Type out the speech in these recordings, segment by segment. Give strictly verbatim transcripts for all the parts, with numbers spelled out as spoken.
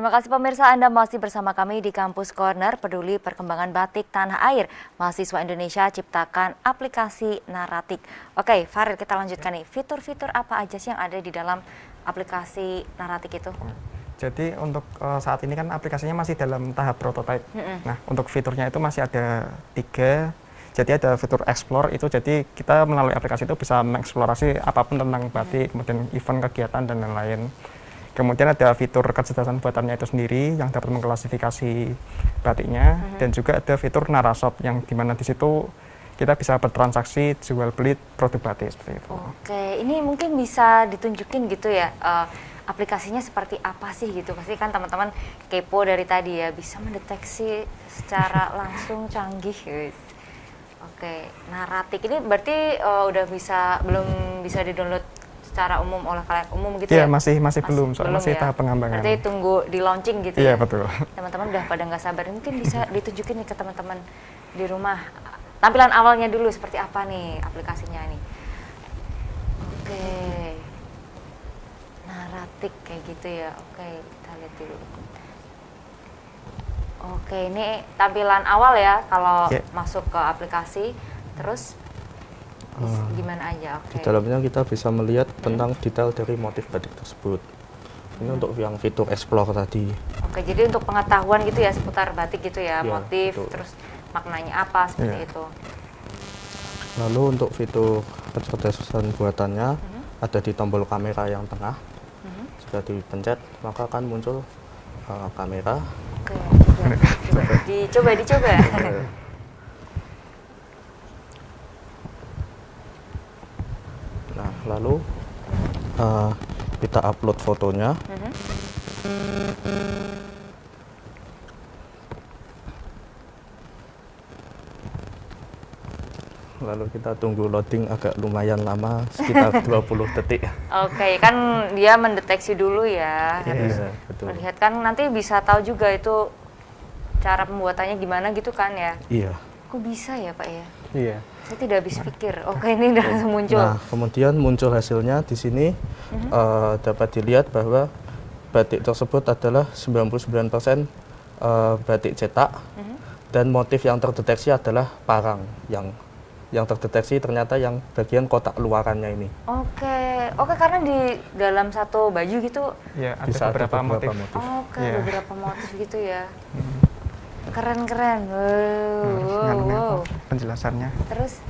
Terima kasih pemirsa, Anda masih bersama kami di Kampus Corner Peduli Perkembangan Batik Tanah Air. Mahasiswa Indonesia ciptakan aplikasi Naratik. Oke, Faril, kita lanjutkan nih. Fitur-fitur apa aja sih yang ada di dalam aplikasi Naratik itu? Jadi untuk uh, saat ini kan aplikasinya masih dalam tahap prototype. Mm-hmm. Nah, untuk fiturnya itu masih ada tiga. Jadi ada fitur explore itu, jadi kita melalui aplikasi itu bisa mengeksplorasi apapun tentang batik, mm-hmm. kemudian event, kegiatan, dan lain-lain. Kemudian ada fitur kecerdasan buatannya itu sendiri yang dapat mengklasifikasi batiknya, mm-hmm. dan juga ada fitur Narashop yang dimana di situ kita bisa bertransaksi jual beli produk batik seperti itu. Oke, ini mungkin bisa ditunjukin gitu ya, uh, aplikasinya seperti apa sih gitu? Pasti kan teman-teman kepo dari tadi ya, bisa mendeteksi secara langsung canggih. Guys. Oke, Naratik ini berarti uh, udah bisa belum bisa di-download secara umum oleh kalian umum gitu ya? ya? Masih masih, masih belum, soalnya masih ya? tahap pengembangan. Berarti tunggu di launching gitu iya, ya? Iya, betul. Teman-teman udah pada nggak sabar, mungkin bisa ditunjukin nih ke teman-teman di rumah. Tampilan awalnya dulu seperti apa nih aplikasinya nih? Oke, Naratik kayak gitu ya. Oke, kita lihat dulu. Oke, ini tampilan awal ya kalau yeah. masuk ke aplikasi. Terus Uh, gimana aja? Okay. Di dalamnya kita bisa melihat hmm. tentang detail dari motif batik tersebut. Ini hmm. untuk yang fitur explore tadi. Oke, jadi untuk pengetahuan gitu ya seputar batik gitu ya, ya motif, betul. Terus maknanya apa seperti ya. Itu. Lalu untuk fitur kecerdasan buatannya hmm. ada di tombol kamera yang tengah. Hmm. Jika dipencet maka akan muncul uh, kamera. Oke, coba, coba. dicoba, dicoba. Nah, lalu uh, kita upload fotonya. Mm-hmm. Lalu kita tunggu loading agak lumayan lama, sekitar dua puluh detik. Oke, okay, kan dia mendeteksi dulu ya. Harus yeah, betul. Melihat kan nanti bisa tahu juga itu cara pembuatannya gimana gitu kan ya. Iya. Kok bisa ya Pak ya? Iya. Saya tidak habis pikir. Oke, ini udah langsung muncul. Nah, kemudian muncul hasilnya di sini. Mm-hmm. uh, dapat dilihat bahwa batik tersebut adalah sembilan puluh sembilan persen uh, batik cetak. Mm-hmm. Dan motif yang terdeteksi adalah parang. Yang yang terdeteksi ternyata yang bagian kotak luarannya ini. Oke, oke karena di dalam satu baju gitu. Ya, ada bisa beberapa, ada beberapa motif. motif. Oke, yeah. beberapa motif gitu ya. Hmm. Keren-keren. Wow, nah, wow, wow. Penjelasannya. Terus?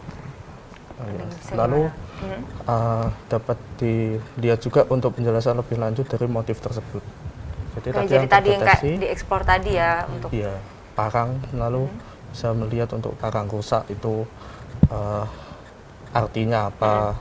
Oh, ya. Lalu hmm. uh, dapat dilihat juga untuk penjelasan lebih lanjut dari motif tersebut. Jadi Oke, tadi jadi yang tadi yang kayak terdeteksi, diekspor tadi ya untuk. Iya, parang. Lalu hmm. bisa melihat untuk parang rusak itu uh, artinya apa.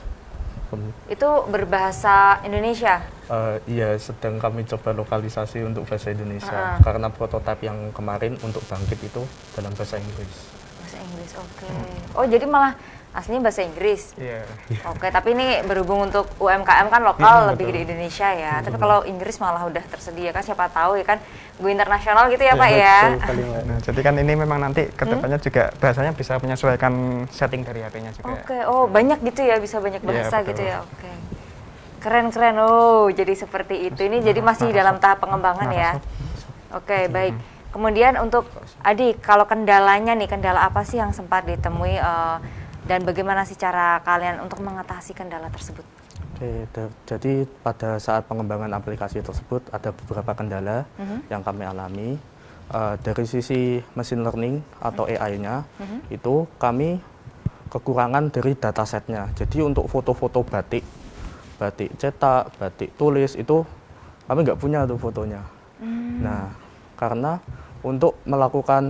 Hmm. Itu berbahasa Indonesia? Uh, iya, sedang kami coba lokalisasi untuk bahasa Indonesia. Uh-huh. Karena prototipe yang kemarin untuk bangkit itu dalam bahasa Inggris. Bahasa Inggris, oke. Okay. Hmm. Oh, jadi malah aslinya bahasa Inggris? Iya. Yeah. Oke, okay, tapi ini berhubung untuk U M K M kan lokal yeah, lebih betul. Di Indonesia ya. Betul. Tapi kalau Inggris malah udah tersedia kan, siapa tahu ya kan go internasional gitu ya yeah, Pak ya. Nah, jadi kan ini memang nanti kedepannya hmm? juga bahasanya bisa menyesuaikan setting dari H P-nya juga. Oke, okay. Oh banyak gitu ya, bisa banyak bahasa yeah, gitu ya. Oke. Okay. Keren-keren, oh jadi seperti itu. Ini nah, jadi masih nah, dalam tahap pengembangan nah, ya. Oke, okay, baik. Kemudian untuk Adi, kalau kendalanya nih, kendala apa sih yang sempat ditemui uh, dan bagaimana sih cara kalian untuk mengatasi kendala tersebut? Oke, jadi pada saat pengembangan aplikasi tersebut ada beberapa kendala uh-huh. yang kami alami. Uh, dari sisi machine learning atau uh-huh. A I-nya, uh-huh. itu kami kekurangan dari datasetnya. Jadi untuk foto-foto batik, batik cetak, batik tulis itu kami nggak punya tuh fotonya. Hmm. Nah, karena untuk melakukan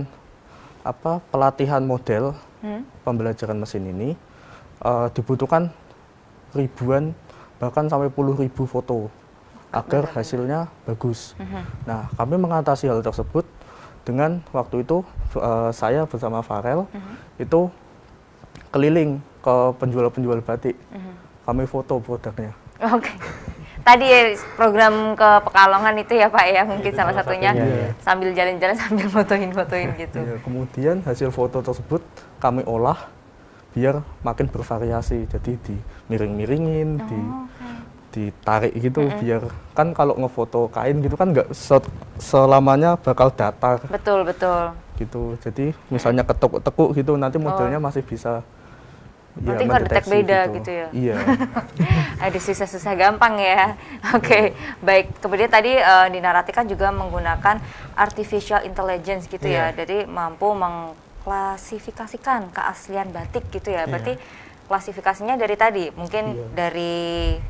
apa pelatihan model hmm. pembelajaran mesin ini uh, dibutuhkan ribuan bahkan sampai puluh ribu foto agar hasilnya bagus. Hmm. Nah, kami mengatasi hal tersebut dengan waktu itu uh, saya bersama Farel hmm. itu keliling ke penjual-penjual batik. Hmm. Kami foto produknya. Oke. Okay. Tadi program ke Pekalongan itu ya Pak ya, mungkin ya, salah satunya ya. Sambil jalan-jalan sambil fotoin-fotoin gitu. Ya, kemudian hasil foto tersebut kami olah biar makin bervariasi. Jadi di miring-miringin, oh, di okay. ditarik gitu, mm-hmm. biar kan kalau ngefoto kain gitu kan nggak se- selamanya bakal datar. Betul, betul. Gitu, jadi misalnya ketekuk-tekuk gitu, nanti modelnya oh. masih bisa. Nanti ya, detek beda gitu, gitu ya? Iya. Ada susah-susah gampang ya. Oke, okay. Baik. Kemudian tadi uh, di Narati kan juga menggunakan artificial intelligence gitu yeah. ya, jadi mampu mengklasifikasikan keaslian batik gitu ya. Berarti yeah. klasifikasinya dari tadi, mungkin yeah. dari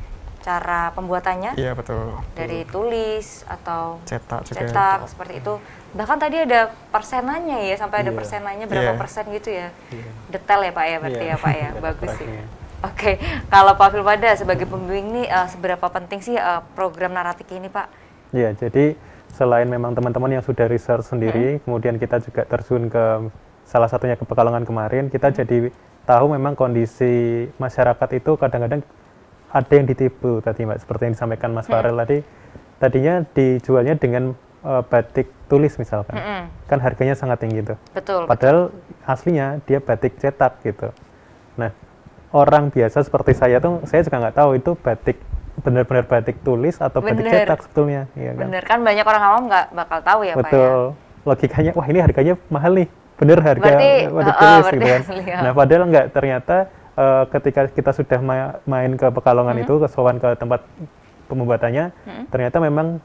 cara pembuatannya, iya betul, dari tulis atau cetak, juga cetak seperti itu. Bahkan tadi ada persenannya ya, sampai ada yeah. persenannya berapa yeah. persen gitu ya, yeah. detail ya Pak ya, berarti yeah. ya Pak ya, bagus sih. Oke, okay. Kalau Pak Filmada sebagai pembimbing nih, uh, seberapa penting sih uh, program Naratik ini Pak? Iya, yeah, jadi selain memang teman-teman yang sudah research sendiri, hmm. kemudian kita juga terjun ke salah satunya ke Pekalongan kemarin, kita hmm. jadi tahu memang kondisi masyarakat itu kadang-kadang ada yang ditipu tadi Mbak, seperti yang disampaikan Mas Farel hmm. tadi, tadinya dijualnya dengan uh, batik tulis misalkan, hmm. kan harganya sangat tinggi tuh. Betul. Padahal betul. aslinya dia batik cetak gitu. Nah, orang biasa seperti saya tuh, saya juga nggak tahu itu batik benar-benar batik tulis atau Bener. batik cetak sebetulnya. Iya kan? Bener kan, banyak orang awam nggak bakal tahu ya Betul. Pak ya. Betul. Logikanya, wah ini harganya mahal nih, bener harga berarti, batik uh, tulis uh, gitu kan. Ya. Nah, padahal nggak, ternyata Uh, ketika kita sudah ma- main ke Pekalongan mm-hmm. itu, ke sowan ke tempat pembuatannya, mm-hmm. ternyata memang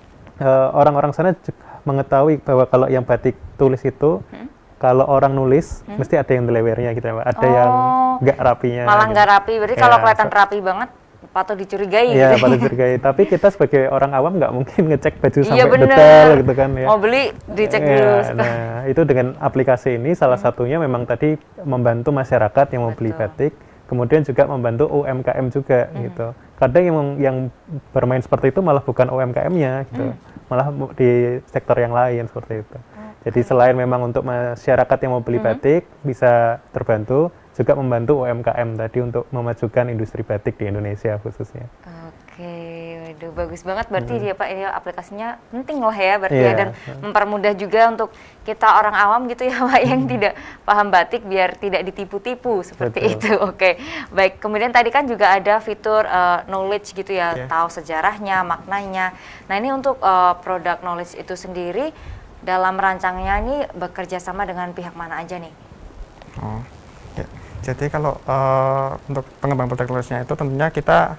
uh, orang-orang sana mengetahui bahwa kalau yang batik tulis itu, mm-hmm. kalau orang nulis, mm-hmm. mesti ada yang delewernya gitu, ada oh. yang nggak rapinya. Malah nggak gitu. rapi, berarti ya, kalau kelihatan so, rapi banget, patut dicurigai. Iya, gitu. patut dicurigai. Tapi kita sebagai orang awam nggak mungkin ngecek baju iya, sampai bener. detail gitu kan ya. Mau beli, dicek ya, dulu. Nah, itu dengan aplikasi ini salah hmm. satunya memang tadi membantu masyarakat yang mau Betul. beli batik, kemudian juga membantu U M K M juga hmm. gitu. Kadang yang yang bermain seperti itu malah bukan U M K M-nya gitu, hmm. malah di sektor yang lain seperti itu. Okay. Jadi selain memang untuk masyarakat yang mau beli hmm. batik bisa terbantu, juga membantu U M K M tadi untuk memajukan industri batik di Indonesia khususnya. Oke, waduh bagus banget berarti hmm. dia Pak, ini aplikasinya penting lah ya berarti yeah. ya, dan mempermudah juga untuk kita orang awam gitu ya Pak yang tidak paham batik biar tidak ditipu-tipu seperti Betul. itu. Oke, baik. Kemudian tadi kan juga ada fitur uh, knowledge gitu ya, yeah. tahu sejarahnya, maknanya. Nah ini untuk uh, produk knowledge itu sendiri dalam rancangnya ini bekerja sama dengan pihak mana aja nih? Oh, ya. Jadi kalau uh, untuk pengembang produk knowledge-nya itu tentunya kita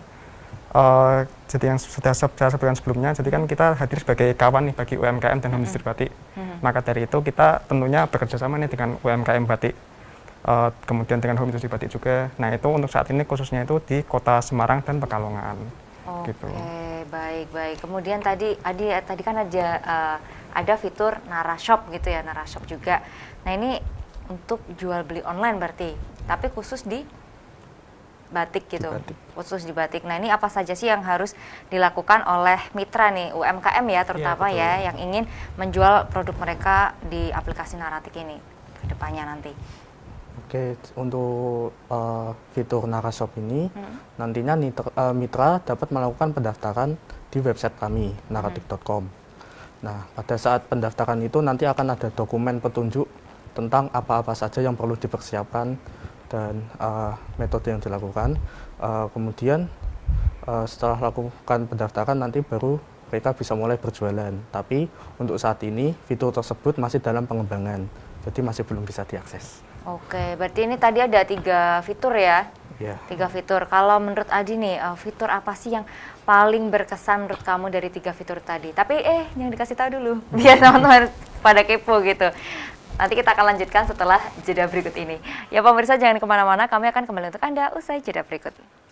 Uh, jadi yang sudah saya sebutkan sebelumnya, jadi kan kita hadir sebagai kawan nih bagi U M K M dan home industri batik. Mm-hmm. Maka dari itu kita tentunya bekerja sama nih dengan U M K M batik, uh, kemudian dengan home industri batik juga. Nah itu untuk saat ini khususnya itu di Kota Semarang dan Pekalongan. Oke, gitu. baik baik. Kemudian tadi Adi tadi kan ada uh, ada fitur Narashop gitu ya, Narashop juga. Nah ini untuk jual beli online berarti, tapi khusus di batik gitu, di batik. khusus di batik. Nah ini apa saja sih yang harus dilakukan oleh mitra nih, U M K M ya terutama ya, ya yang ingin menjual produk mereka di aplikasi Naratik ini ke depannya nanti? Oke, untuk uh, fitur Narashop ini hmm. nantinya nitra, uh, mitra dapat melakukan pendaftaran di website kami naratik dot com. Hmm. Nah pada saat pendaftaran itu nanti akan ada dokumen petunjuk tentang apa-apa saja yang perlu dipersiapkan dan uh, metode yang dilakukan. Uh, kemudian uh, setelah lakukan pendaftaran nanti baru mereka bisa mulai berjualan. Tapi untuk saat ini fitur tersebut masih dalam pengembangan, jadi masih belum bisa diakses. Oke, berarti ini tadi ada tiga fitur ya? Yeah. Tiga fitur. Kalau menurut Adi nih, uh, fitur apa sih yang paling berkesan menurut kamu dari tiga fitur tadi? Tapi eh, yang dikasih tahu dulu, biar teman-teman pada kepo gitu. Nanti kita akan lanjutkan setelah jeda berikut ini. Ya pemirsa, jangan kemana-mana, kami akan kembali untuk Anda usai jeda berikut.